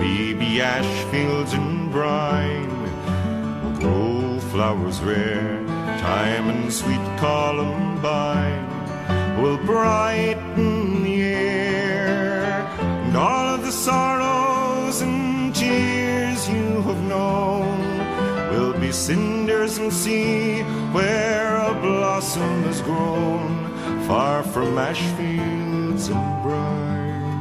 Baby Ashfields and Brine will grow flowers rare. Time and sweet columbine will brighten the air, and all of the sorrows and tears you have known will be cinders and sea where a blossom has grown, far from Ashfields and Brine.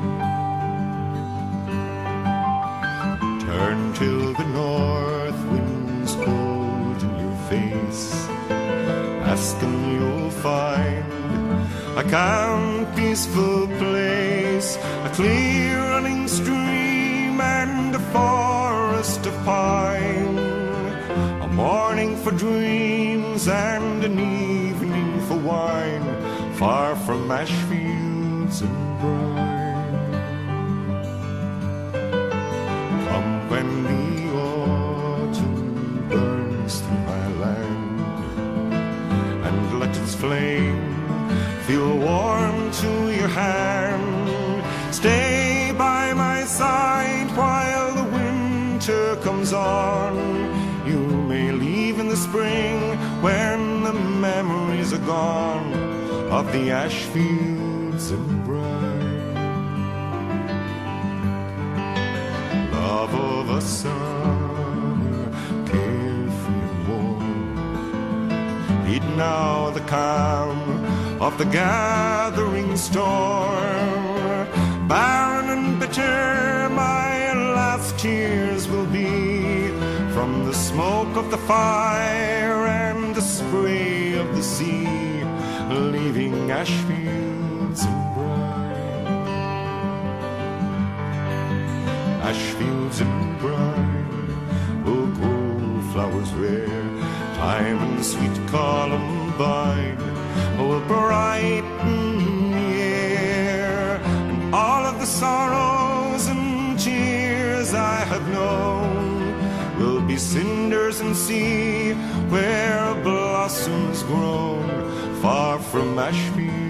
Turn till the north wind's cold in your face, ask and you'll find a calm, peaceful place, a clear running stream and a forest of pine, a morning for dreams and an evening for wine, far from Ashfields and Brine. Come when the autumn burns through my land, and let its flame feel warm to your hand. Stay by my side while the winter comes on. You may leave in the spring when the memories are gone of the Ashfields and Brine. Love of a summer, carefree and warm, heed now the calm of the gathering storm. Barren and bitter my last tears will be, from the smoke of the fire and the spray of the sea, leaving Ashfields and Brine. Ashfields and Brine will grow flowers rare. Time and sweet columbine will brighten the air, and all of the sorrows and tears I have known will be cinders and sea where a blossom's grown, far from Ashfields